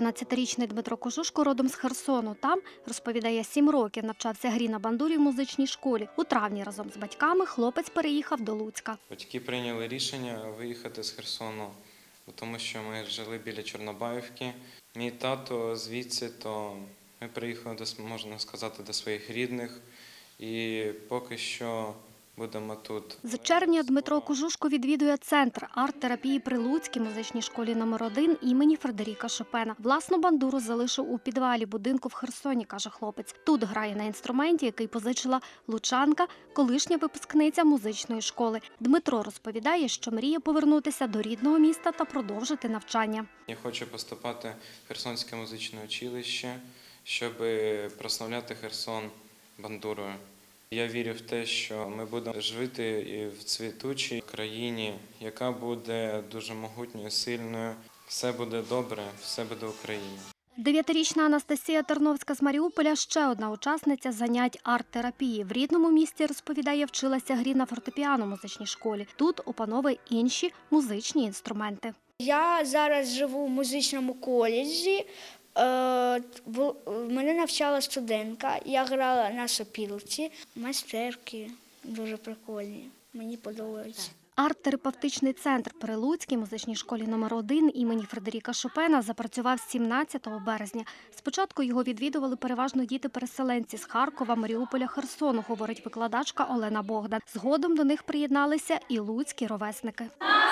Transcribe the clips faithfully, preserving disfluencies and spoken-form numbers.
тринадцятирічний Дмитро Кожушко родом з Херсону. Там, розповідає, сім років навчався грі на бандурі в музичній школі. У травні разом з батьками хлопець переїхав до Луцька. Батьки прийняли рішення виїхати з Херсону, тому що ми жили біля Чорнобаївки. Мій тато звідси, то ми приїхали, можна сказати, до своїх рідних і поки що будемо тут. З червня Дмитро Кожушко відвідує центр арт-терапії при Луцькій музичній школі номер один імені Фредеріка Шопена. Власну бандуру залишив у підвалі будинку в Херсоні, каже хлопець. Тут грає на інструменті, який позичила лучанка, колишня випускниця музичної школи. Дмитро розповідає, що мріє повернутися до рідного міста та продовжити навчання. Я хочу поступати в Херсонське музичне училище, щоб прославляти Херсон бандурою. Я вірю в те, що ми будемо жити і в цвітучій країні, яка буде дуже могутньою, сильною. Все буде добре, все буде Україна. Дев'ятирічна Анастасія Терновська з Маріуполя – ще одна учасниця занять арт-терапії. В рідному місті, розповідає, вчилася грі на фортепіано в музичній школі. Тут опановує інші музичні інструменти. Я зараз живу в музичному коледжі. Мене навчала студентка, я грала на сопілці, майстерки дуже прикольні, мені подобається. Арт-терапевтичний центр при Луцькій музичній школі номер один імені Фредеріка Шопена запрацював сімнадцятого березня. Спочатку його відвідували переважно діти-переселенці з Харкова, Маріуполя, Херсону, говорить викладачка Олена Богдан. Згодом до них приєдналися і луцькі ровесники.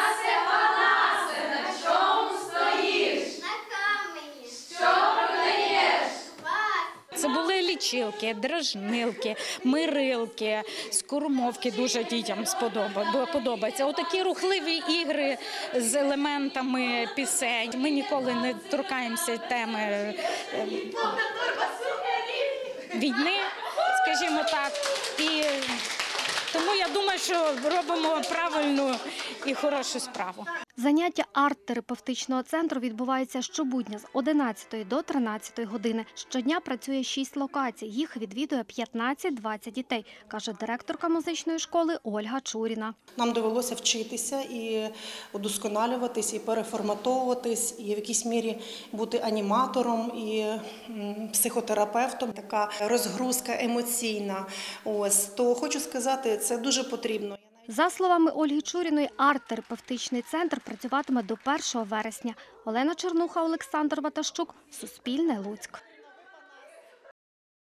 Це були лічилки, дражнилки, мирилки, скормовки, дуже дітям подобається. Отакі рухливі ігри з елементами пісень. Ми ніколи не торкаємося теми війни, скажімо так. І тому я думаю, що робимо правильну і хорошу справу. Заняття арт-терапевтичного центру відбуваються щобудня з одинадцятої до тринадцятої години. Щодня працює шість локацій. Їх відвідує п'ятнадцять-двадцять дітей, каже директорка музичної школи Ольга Чуріна. Нам довелося вчитися і удосконалюватись, і переформатовуватись, і в якійсь мірі бути аніматором і психотерапевтом. Така розгрузка емоційна. Ось, то хочу сказати, це дуже потрібно. За словами Ольги Чуріної, арт-терапевтичний центр працюватиме до першого вересня. Олена Чернуха, Олександр Ватащук, Суспільне, Луцьк.